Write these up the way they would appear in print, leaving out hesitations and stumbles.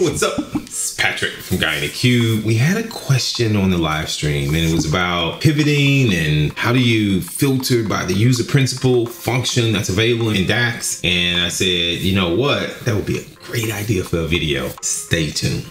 what's up? It's Patrick from Guy in the Cube. We had a question on the live stream and it was about pivoting and how do you filter by the user principal function that's available in DAX. And I said, you know what? That would be a great idea for a video. Stay tuned.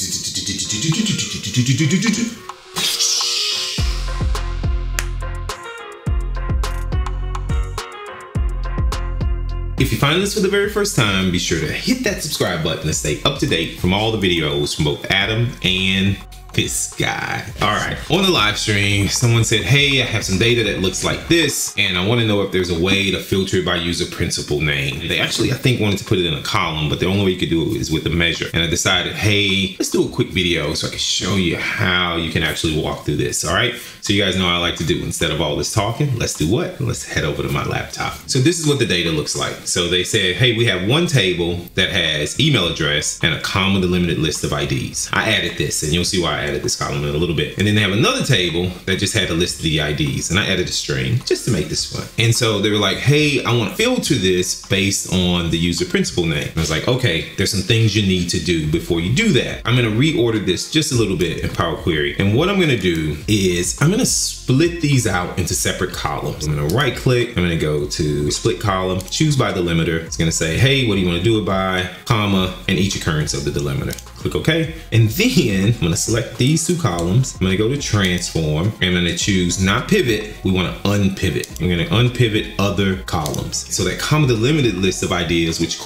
If you're finding this for the very first time, be sure to hit that subscribe button to stay up to date from all the videos from both Adam and this guy. All right, on the live stream, someone said, hey, I have some data that looks like this, and I want to know if there's a way to filter it by user principal name. They actually, I think, wanted to put it in a column, but the only way you could do it is with a measure. And I decided, hey, let's do a quick video so I can show you how you can actually walk through this. All right, so you guys know what I like to do. Instead of all this talking, let's do what? Let's head over to my laptop. So this is what the data looks like. So they said, hey, we have one table that has email address and a comma delimited list of IDs. I added this, and you'll see why I added this column in a little bit. And then they have another table that just had a list of the IDs, and I added a string just to make this fun. And so they were like, hey, I want to filter this based on the user principal name. And I was like, okay, there's some things you need to do before you do that. I'm going to reorder this just a little bit in Power Query. And what I'm going to do is I'm going to split these out into separate columns. I'm going to right click. I'm going to go to split column, choose by delimiter. It's going to say, hey, what do you want to do it by, comma, and each occurrence of the delimiter. Click OK. And then I'm going to select these two columns. I'm going to go to transform. And I'm going to choose not pivot. We want to unpivot. I'm going to unpivot other columns. So that comma delimited list of ideas, which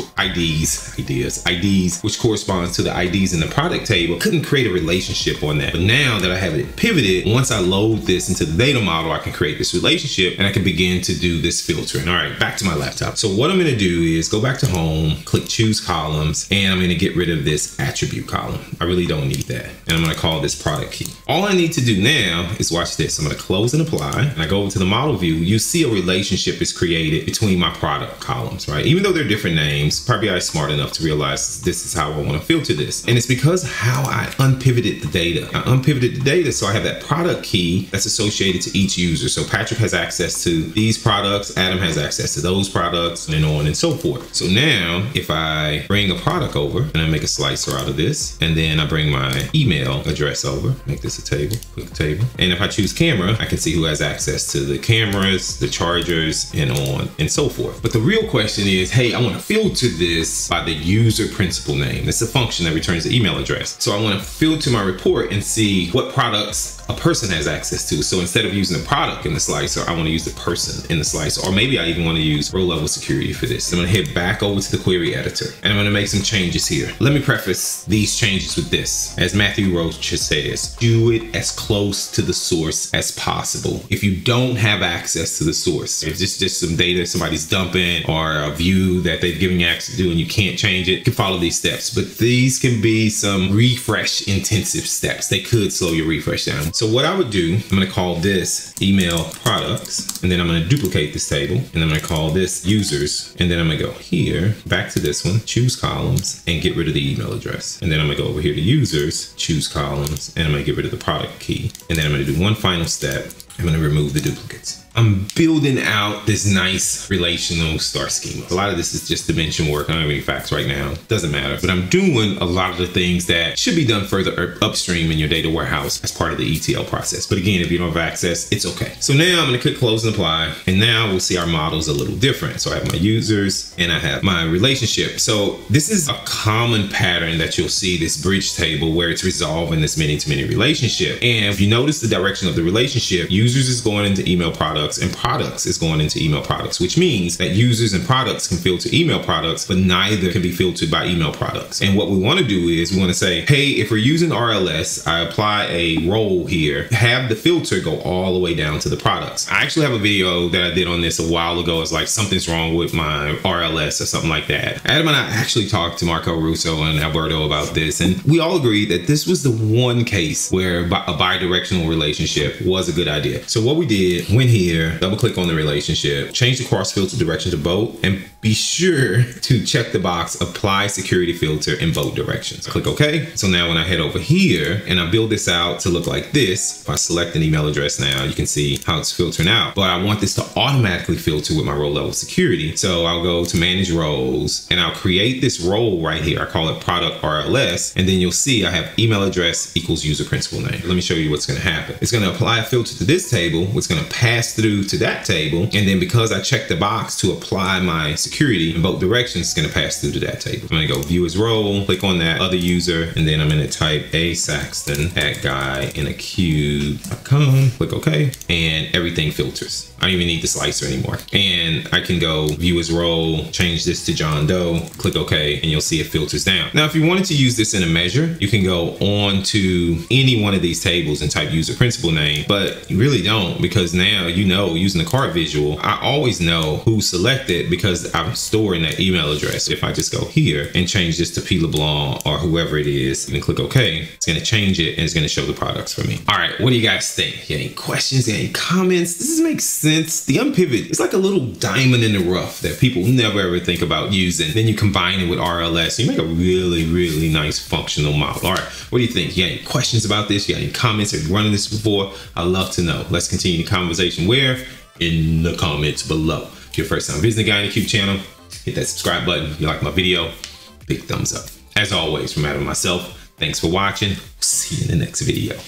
IDs, which corresponds to the IDs in the product table, couldn't create a relationship on that. But now that I have it pivoted, once I load this into the data model, I can create this relationship and I can begin to do this filtering. All right, back to my laptop. So what I'm going to do is go back to home, click choose columns, and I'm going to get rid of this attribute column. I really don't need that. And I'm going to call this product key. All I need to do now is watch this. I'm going to close and apply, and I go over to the model view. You see a relationship is created between my product columns, right? Even though they're different names, Power BI is smart enough to realize this is how I want to filter this. And it's because how I unpivoted the data. I unpivoted the data so I have that product key that's associated to each user. So Patrick has access to these products, Adam has access to those products, and on and so forth. So now if I bring a product over and I make a slicer out of this, and then I bring my email address over, make this a table, quick table. And if I choose camera, I can see who has access to the cameras, the chargers, and on and so forth. But the real question is, hey, I want to filter this by the user principal name. It's a function that returns the email address. So I want to filter my report and see what products a person has access to. So instead of using the product in the slicer, I want to use the person in the slicer, or maybe I even want to use row level security for this. I'm going to head back over to the query editor and I'm going to make some changes here. Let me preface these changes with this. As Matthew Roach says, do it as close to the source as possible. If you don't have access to the source, if it's just some data somebody's dumping or a view that they've given you access to and you can't change it, you can follow these steps. But these can be some refresh intensive steps. They could slow your refresh down. So what I would do, I'm going to call this email products, and then I'm going to duplicate this table, and I'm going to call this users, and then I'm going to go here, back to this one, choose columns, and get rid of the email address. And then I'm going to go over here to users, choose columns, and I'm going to get rid of the product key. And then I'm going to do one final step. I'm going to remove the duplicates. I'm building out this nice relational star schema. A lot of this is just dimension work. I don't have any facts right now. Doesn't matter. But I'm doing a lot of the things that should be done further upstream in your data warehouse as part of the ETL process. But again, if you don't have access, it's okay. So now I'm going to click close and apply. And now we'll see our models a little different. So I have my users and I have my relationship. So this is a common pattern that you'll see, this bridge table where it's resolving this many-to-many relationship. And if you notice the direction of the relationship, users is going into email products and products is going into email products, which means that users and products can filter email products, but neither can be filtered by email products. And what we want to do is we want to say, hey, if we're using RLS, I apply a role here, have the filter go all the way down to the products. I actually have a video that I did on this a while ago. It's like something's wrong with my RLS or something like that. Adam and I actually talked to Marco Russo and Alberto about this, and we all agreed that this was the one case where a bidirectional relationship was a good idea. So what we did, went here, here, double click on the relationship, change the cross filter direction to both, and be sure to check the box, apply security filter in both directions. Click OK. So now when I head over here and I build this out to look like this, if I select an email address now, you can see how it's filtering out. But I want this to automatically filter with my role level security. So I'll go to manage roles and I'll create this role right here. I call it product RLS. And then you'll see I have email address equals user principal name. Let me show you what's going to happen. It's going to apply a filter to this table. It's going to pass through to that table. And then because I checked the box to apply my security in both directions, it's going to pass through to that table. I'm going to go view as role, click on that other user, and then I'm going to type a Saxton @guy-in-a-cube.com, click OK, and everything filters. I don't even need the slicer anymore. And I can go view as role, change this to John Doe, click OK, and you'll see it filters down. Now, if you wanted to use this in a measure, you can go on to any one of these tables and type user principal name, but you really don't, because now, you know, using the cart visual, I always know who's selected because I'm storing that email address. If I just go here and change this to P. LeBlanc or whoever it is, and click OK, it's going to change it and it's going to show the products for me. All right, what do you guys think? You got any questions? You got any comments? Does this make sense? The Unpivot is like a little diamond in the rough that people never ever think about using. Then you combine it with RLS, you make a really, really nice functional model. All right, what do you think? You got any questions about this? You got any comments? Have you running this before? I'd love to know. Let's continue the conversation where? In the comments below. If you're first time visiting the Guy in a Cube channel, hit that subscribe button. If you like my video, big thumbs up. As always, from Adam and myself, thanks for watching. See you in the next video.